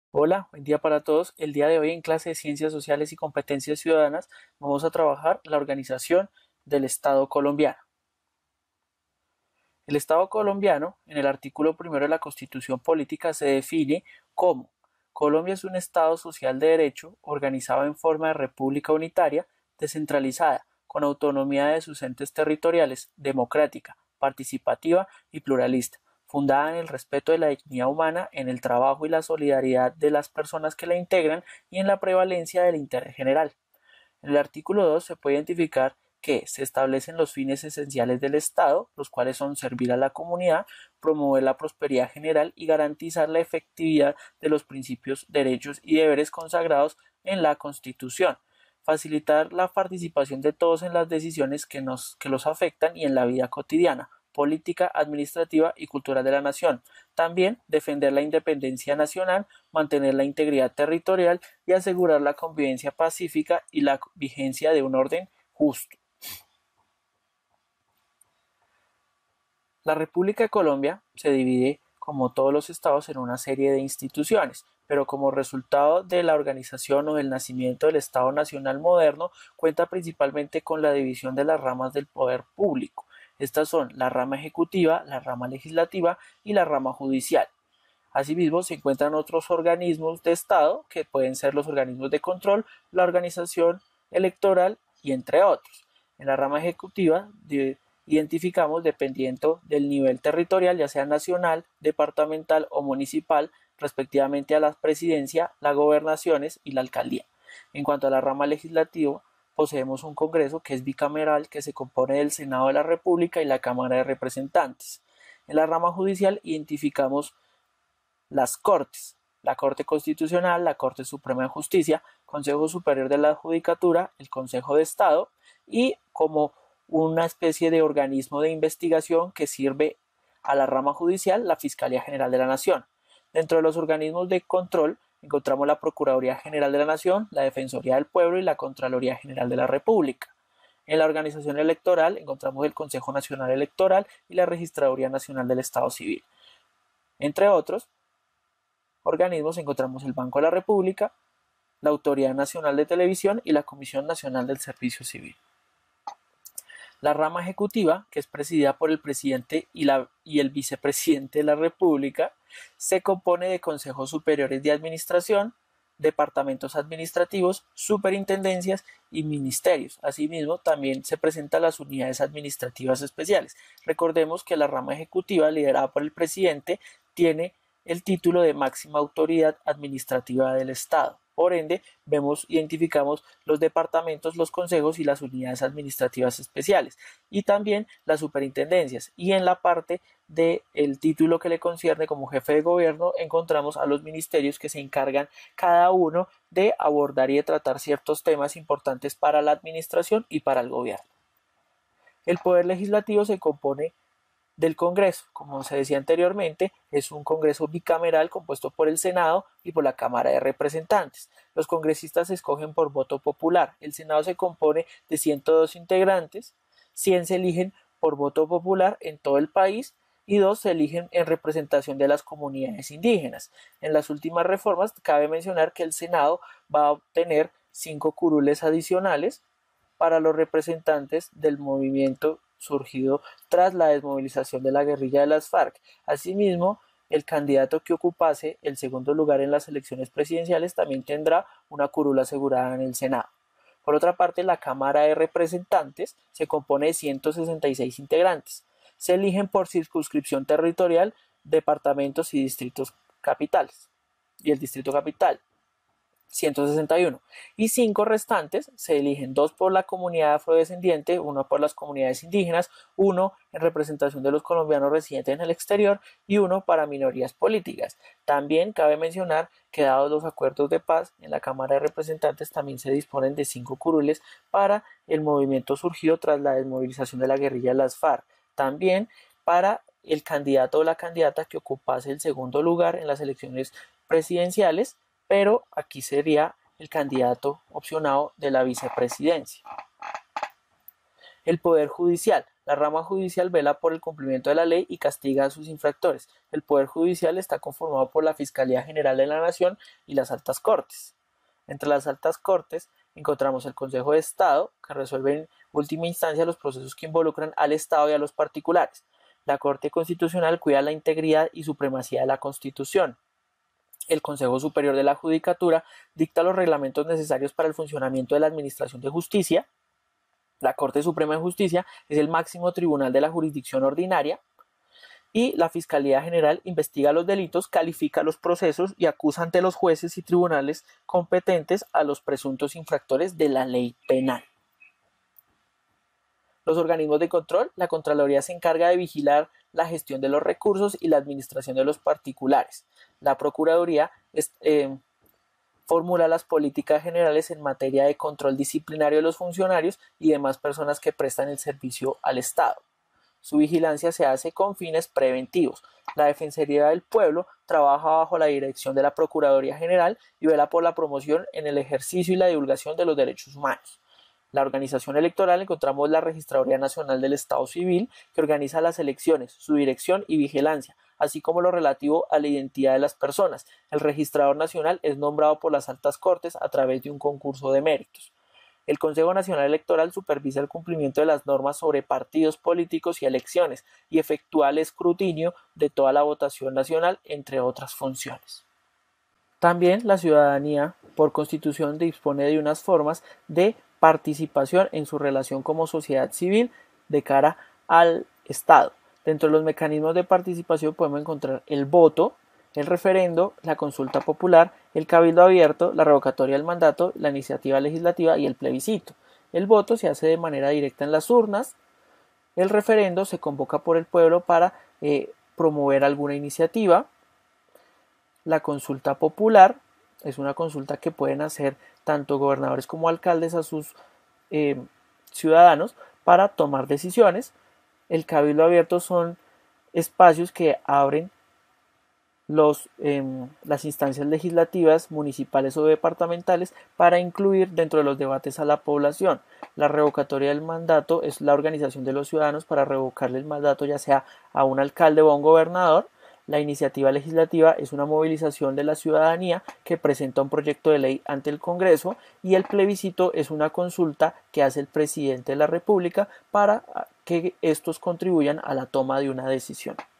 Hola, buen día para todos. El día de hoy en clase de Ciencias Sociales y Competencias Ciudadanas vamos a trabajar la organización del Estado colombiano. El Estado colombiano, en el artículo primero de la Constitución Política, se define como Colombia es un Estado social de derecho organizado en forma de república unitaria, descentralizada, con autonomía de sus entes territoriales, democrática, participativa y pluralista, fundada en el respeto de la dignidad humana, en el trabajo y la solidaridad de las personas que la integran y en la prevalencia del interés general. En el artículo 2 se puede identificar que se establecen los fines esenciales del Estado, los cuales son servir a la comunidad, promover la prosperidad general y garantizar la efectividad de los principios, derechos y deberes consagrados en la Constitución, facilitar la participación de todos en las decisiones que los afectan y en la vida cotidiana, política, administrativa y cultural de la nación. También defender la independencia nacional, mantener la integridad territorial y asegurar la convivencia pacífica y la vigencia de un orden justo. La República de Colombia se divide, como todos los estados, en una serie de instituciones, pero como resultado de la organización o del nacimiento del Estado Nacional moderno, cuenta principalmente con la división de las ramas del poder público. Estas son la rama ejecutiva, la rama legislativa y la rama judicial. Asimismo, se encuentran otros organismos de Estado, que pueden ser los organismos de control, la organización electoral y entre otros. En la rama ejecutiva identificamos, dependiendo del nivel territorial, ya sea nacional, departamental o municipal, respectivamente a la presidencia, las gobernaciones y la alcaldía. En cuanto a la rama legislativa, poseemos un Congreso que es bicameral, que se compone del Senado de la República y la Cámara de Representantes. En la rama judicial identificamos las Cortes, la Corte Constitucional, la Corte Suprema de Justicia, Consejo Superior de la Judicatura, el Consejo de Estado y como una especie de organismo de investigación que sirve a la rama judicial, la Fiscalía General de la Nación. Dentro de los organismos de control encontramos la Procuraduría General de la Nación, la Defensoría del Pueblo y la Contraloría General de la República. En la organización electoral encontramos el Consejo Nacional Electoral y la Registraduría Nacional del Estado Civil. Entre otros organismos encontramos el Banco de la República, la Autoridad Nacional de Televisión y la Comisión Nacional del Servicio Civil. La rama ejecutiva, que es presidida por el presidente y el vicepresidente de la República, se compone de consejos superiores de administración, departamentos administrativos, superintendencias y ministerios. Asimismo, también se presentan las unidades administrativas especiales. Recordemos que la rama ejecutiva, liderada por el presidente, tiene el título de máxima autoridad administrativa del Estado. Por ende, identificamos los departamentos, los consejos y las unidades administrativas especiales y también las superintendencias. Y en la parte del título que le concierne como jefe de gobierno encontramos a los ministerios que se encargan cada uno de abordar y de tratar ciertos temas importantes para la administración y para el gobierno. El poder legislativo se compone del Congreso. Como se decía anteriormente, es un Congreso bicameral compuesto por el Senado y por la Cámara de Representantes. Los congresistas se escogen por voto popular. El Senado se compone de 102 integrantes, 100 se eligen por voto popular en todo el país y 2 se eligen en representación de las comunidades indígenas. En las últimas reformas cabe mencionar que el Senado va a obtener 5 curules adicionales para los representantes del movimiento surgido tras la desmovilización de la guerrilla de las FARC. Asimismo, el candidato que ocupase el segundo lugar en las elecciones presidenciales también tendrá una curula asegurada en el Senado. Por otra parte, la Cámara de Representantes se compone de 166 integrantes. Se eligen por circunscripción territorial departamentos y distritos capitales y el distrito capital. 161 y 5 restantes se eligen, 2 por la comunidad afrodescendiente, 1 por las comunidades indígenas, 1 en representación de los colombianos residentes en el exterior y 1 para minorías políticas. También cabe mencionar que dados los acuerdos de paz en la Cámara de Representantes también se disponen de 5 curules para el movimiento surgido tras la desmovilización de la guerrilla de las FARC. También para el candidato o la candidata que ocupase el segundo lugar en las elecciones presidenciales, pero aquí sería el candidato opcionado de la vicepresidencia. El Poder Judicial. La rama judicial vela por el cumplimiento de la ley y castiga a sus infractores. El Poder Judicial está conformado por la Fiscalía General de la Nación y las Altas Cortes. Entre las Altas Cortes encontramos el Consejo de Estado, que resuelve en última instancia los procesos que involucran al Estado y a los particulares. La Corte Constitucional cuida la integridad y supremacía de la Constitución. El Consejo Superior de la Judicatura dicta los reglamentos necesarios para el funcionamiento de la Administración de Justicia. La Corte Suprema de Justicia es el máximo tribunal de la jurisdicción ordinaria. Y la Fiscalía General investiga los delitos, califica los procesos y acusa ante los jueces y tribunales competentes a los presuntos infractores de la ley penal. Los organismos de control, la Contraloría se encarga de vigilar la gestión de los recursos y la administración de los particulares. La Procuraduría formula las políticas generales en materia de control disciplinario de los funcionarios y demás personas que prestan el servicio al Estado. Su vigilancia se hace con fines preventivos. La Defensoría del Pueblo trabaja bajo la dirección de la Procuraduría General y vela por la promoción en el ejercicio y la divulgación de los derechos humanos. La organización electoral encontramos la Registraduría Nacional del Estado Civil, que organiza las elecciones, su dirección y vigilancia, así como lo relativo a la identidad de las personas. El registrador nacional es nombrado por las altas cortes a través de un concurso de méritos. El Consejo Nacional Electoral supervisa el cumplimiento de las normas sobre partidos políticos y elecciones y efectúa el escrutinio de toda la votación nacional, entre otras funciones. También la ciudadanía, por Constitución, dispone de unas formas de participación en su relación como sociedad civil de cara al Estado. Dentro de los mecanismos de participación podemos encontrar el voto, el referendo, la consulta popular, el cabildo abierto, la revocatoria del mandato, la iniciativa legislativa y el plebiscito. El voto se hace de manera directa en las urnas. El referendo se convoca por el pueblo para promover alguna iniciativa. La consulta popular es una consulta que pueden hacer tanto gobernadores como alcaldes a sus ciudadanos para tomar decisiones. El cabildo abierto son espacios que abren las instancias legislativas, municipales o departamentales para incluir dentro de los debates a la población. La revocatoria del mandato es la organización de los ciudadanos para revocarle el mandato ya sea a un alcalde o a un gobernador. La iniciativa legislativa es una movilización de la ciudadanía que presenta un proyecto de ley ante el Congreso, y el plebiscito es una consulta que hace el presidente de la República para que estos contribuyan a la toma de una decisión.